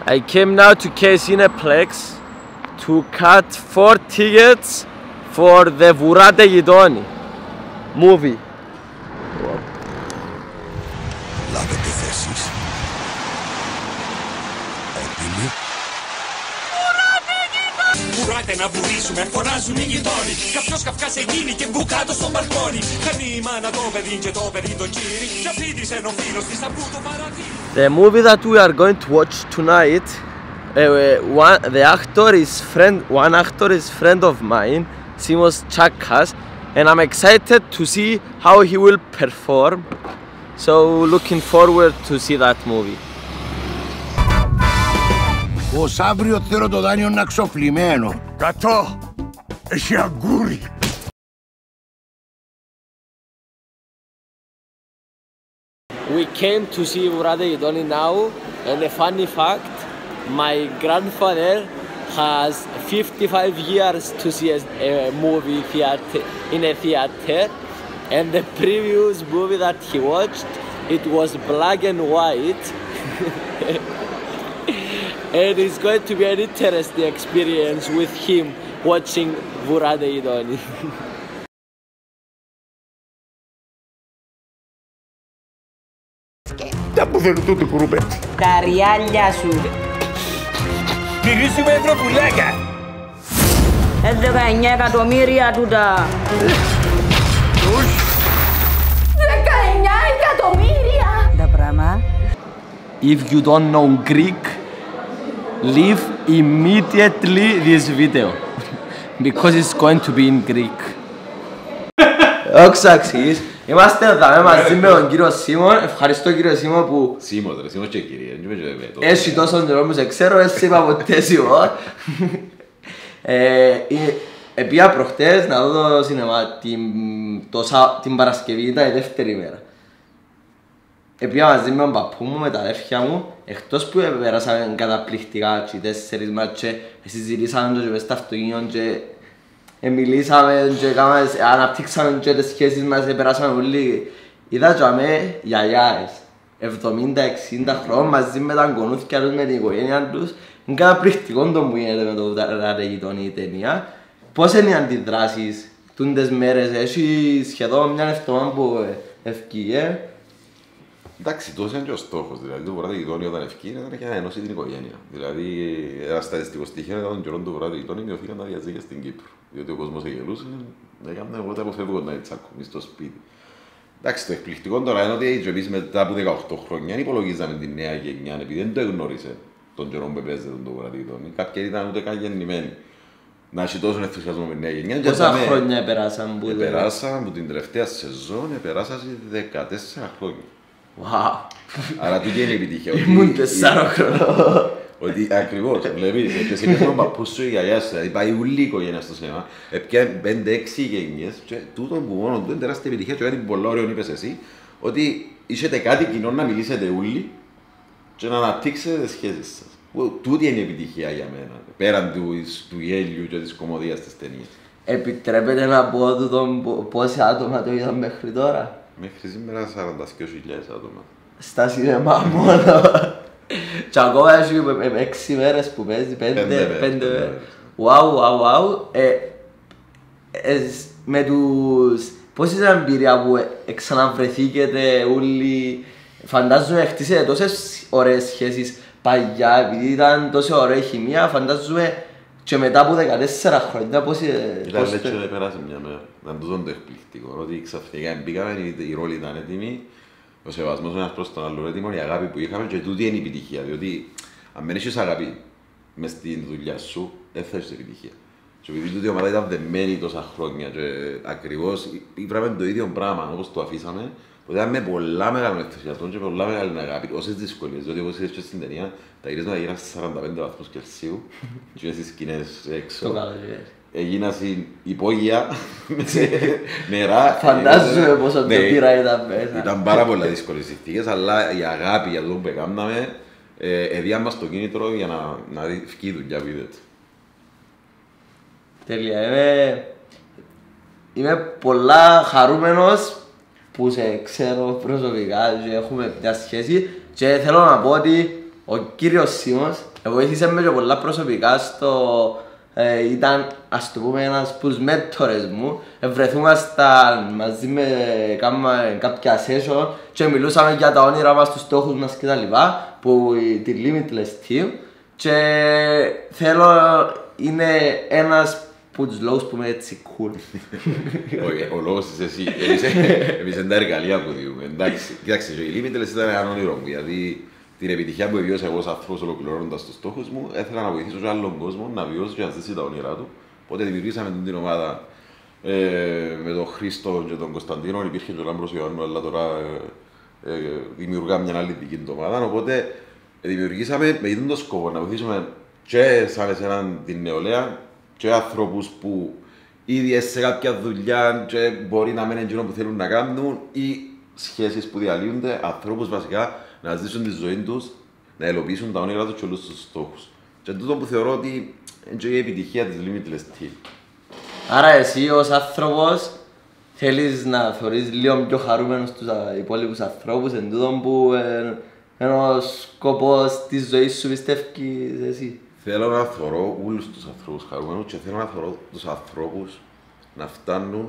I came now to K Cineplex to cut 4 tickets for the Vurate Gidoni movie. Λάβετε θέσεις. Έτοιμοι. Βουράτε να βουρήσουμε, φωνάζουν οι γειτόνοι. Κάποιος καυκάς εκείνη και μπουκάτω στο μπαλκόνι. Χάνει η μάνα το παιδί και το παιδί το κύρι. Κι αφήτησε ο φίλος της από το παραθύρι. The movie that we are going to watch tonight, one actor is friend of mine, Simos Chakas, and I'm excited to see how he will perform. So looking forward to see that movie. Ως αύριο θέλω το δάνειο να ξοφλημένο. 100! Έχει αγκούρι! We came to see Vurate Gidoni now, and a funny fact, my grandfather has 55 years to see a movie in a theater, and the previous movie that he watched, it was black and white. And it's going to be an interesting experience with him watching Vurate Gidoni. Τα που θέλουν τούτο κουρουπέτσι. Τα ριάλια σου. Μυρίσουμε ευρωπουλάκια. 19 εκατομμύρια τούτα. 19 εκατομμύρια! Τα πράγμα. If you don't know Greek, leave immediately this video because it's going to be in Greek. Όχι αξίες, είμαστε εδώ μαζί με τον κύριο Σίμων. Ευχαριστώ κύριο Σίμων που Σίμος και κύριε, έχει τόσο καιρό που σε ξέρω, εσύ είπα ποτέ Σίμων. Επία προχτές να δω το σινεμά την Παρασκευή, ήταν η δεύτερη μέρα. Επία μαζί με τον παππού μου, με τα αδέρφια μου, εκτός που πέρασαμε καταπληκτικά και 4 μάτσε, συζητήσαμε το και στα αυτοκίνητο και μιλήσαμε και αναπτύξαμε και τις σχέσεις μας, περάσαμε όλοι. Είδα και αμέ γιαγιάες, 70-60 χρόνων μαζί με τα γονούθια τους, με την οικογένεια τους. Είναι καταπληκτικό το που γίνεται με το Vurate Gidoni η ταινία. Πώς είναι οι αντιδράσεις τούντες μέρες, έχει σχεδόν μια εβδομάδα που ευκήγε. Εντάξει, τόσο είναι και ο στόχος. Δηλαδή, το Vurate Gidoni όταν ευκήγε ήταν για να ενώσει την οικογένεια. Δηλαδή, ένα στατιστικό στοιχείο ήταν τον καιρό του Vurate Gidoni μειωθήκαν τα διαζύγια στην Κύπρο. Διότι ο κόσμος εγελούσε, έκαναν οπότε αποφεύγουν να τσακωμεί στο σπίτι. Εντάξει, το εκπληκτικό τώρα είναι ότι εμείς μετά από 18 χρόνια υπολογίζαμε τη νέα γενιά επειδή δεν το εγνώρισε τον καιρό που παίζεται το Vurate Gidoni. Κάποιοι ήταν ούτε καν γεννημένοι. Να έχει τόσο ενθουσιασμό με τη νέα γενιά. Πόσα χρόνια περάσαν που περάσαν από την τελευταία σεζόν, περάσαν 14 χρόνια. Wow. Άρα του γίνει επιτυχία. Ήμουν 4 χρονών. Ότι ακριβώς, βλέπεις, και σε τον παππού σου η γιαγιά σου, δηλαδή πάει ούλη η οικογένεια στο σινεμά, έπιανε 5-6 γενιές και τούτο που μόνο του είναι τεράστια επιτυχία και κάτι πολύ ωραίο είπες εσύ, ότι είσετε κάτι κοινό να μιλήσετε ούλοι και να αναπτύξετε τις σχέσεις σας. Τούτη είναι η επιτυχία για μένα, πέραν του γέλιου και της κωμωδίας της ταινίας. Επιτρέπετε να πω πόσα άτομα το είδαν μέχρι τώρα? Μέχρι σήμερα 42.000 άτομα. Στα σινεμά μόνο. Και ακόμα έχει 6 μέρες που παίζει, 5 μέρες. Wow. Με τους... Πώς ήταν εμπειρία που ξαναβρεθήκετε όλοι? Φαντάζομαι χτίσετε τόσες ωραίες σχέσεις παλιά, επειδή ήταν τόσο ωραία χημεία, φαντάζομαι και μετά από 14 χρόνια πώς... Ήταν έτσι ότι πέρασε μια μέρα. Ήταν τούτο το εκπληκτικό, ότι ξαφνικά μπήκαμε, η ρόλη ήταν έτοιμη, ο σεβασμός ένας προς τον άλλο έτοιμο, η αγάπη που είχαμε και τούτη είναι η επιτυχία. Διότι αν δεν έχεις αγάπη μες στη δουλειά σου, δεν θα έχεις επιτυχία. Και επειδή τούτη η ομάδα ήταν δεμένη τόσα χρόνια και ακριβώς είπαμε το ίδιο πράγμα όπως το αφήσαμε, ότι ήταν με πολλά μεγάλο ενθουσιασμό και πολλά μεγάλη αγάπη, όσες δυσκολίες. Διότι όπως είδες και στην ταινία, τα γυρίσματα έγιναν σε 45 βαθμούς Κελσίου και στις σκηνές έξω. Έγιναν υπόγεια, νερά. Φαντάζομαι πόσο το πήρα ήταν μέσα. Ήταν πάρα πολλά δύσκολες συνθήκες, αλλά η αγάπη για το που έκαναμε έδιαν μας το κίνητρο για να βγει η δουλειά που είδετε. Τέλεια, είμαι πολλά χαρούμενος που σε ξέρω προσωπικά και έχουμε μια σχέση και θέλω να πω ότι Ο κύριος Σίμος βοήθησε με και πολλά προσωπικά στο... ήταν, ας το πούμε, ένας από τους μέντορες μου. Βρεθούμασταν μαζί με κάποια session και μιλούσαμε για τα όνειρα μας, τους στόχους μας κτλ. Που τη Limitless Team. Και θέλω, είναι ένας από τους λόγους που είμαι έτσι cool. Όχι, ο λόγος είσαι εσύ. Εμείς είναι τα εργαλεία που διούμε. Εντάξει, κοιτάξτε, η Limitless ήταν ένα όνειρο μου, γιατί την επιτυχία που βιώσα εγώ ως άνθρωπος ολοκληρώνοντας τους στόχους μου, ήθελα να βοηθήσω και άλλον κόσμο να βιώσει και να ζήσει τα όνειρά του. Οπότε δημιουργήσαμε την ομάδα με τον Χρήστο και τον Κωνσταντίνο, υπήρχε και ο Λάμπρος Ιωάννου, αλλά τώρα δημιουργάμε μια άλλη δική του ομάδα. Οπότε δημιουργήσαμε με τον σκοπό να βοηθήσουμε και σαν εσέναν την νεολαία και ανθρώπους που ήδη σε κάποια δουλειά και μπορεί να μένουν εκείνο που θέλουν να κάνουν ή σχέσεις που διαλύονται, ανθρώπους βασικά να ζήσουν τη ζωή τους, να υλοποιήσουν τα όνειρα τους και όλους τους στόχους. Και τούτο που θεωρώ ότι είναι η επιτυχία της Limitless Team. Άρα εσύ ως άνθρωπος θέλεις να θεωρείς λίγο πιο χαρούμενος τους υπόλοιπους ανθρώπους, εν τούτο που είναι ο σκοπός της ζωής σου, πιστεύεις εσύ? Θέλω να θεωρώ όλους τους ανθρώπους χαρούμενους και θέλω να θεωρώ τους ανθρώπους να φτάνουν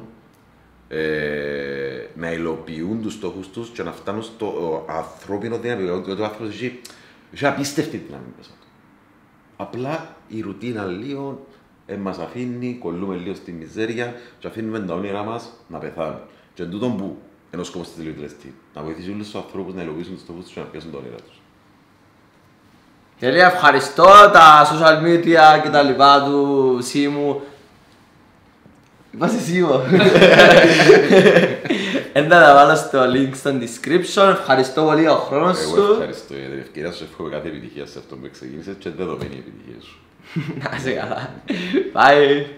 να υλοποιούν τους στόχους τους και να φτάνουν στο ανθρώπινο δυναμικό, γιατί ο άνθρωπος έχει απίστευτη δύναμη μέσα του. Απλά η ρουτίνα λίγο μας αφήνει, κολλούμε λίγο στη μιζέρια και αφήνουμε τα όνειρά μας να πεθάνουν. Και εν τούτον που είναι ο σκοπός της Limitless Team, να βοηθήσει όλους τους ανθρώπους να υλοποιήσουν τους στόχους τους και να πιάσουν τα όνειρά τους. Τέλεια, ευχαριστώ τα social media και τα λοιπά του Σίμου. Είπα σε Σίμω. Έντα τα βάλω στο link στο description. Ευχαριστώ πολύ για τον χρόνο σου. Εγώ ευχαριστώ για την ευκαιρία σου, εύχομαι κάθε επιτυχία σε αυτό που ξεκίνησες και δεδομένη επιτυχία σου. Να είσαι καλά. Bye.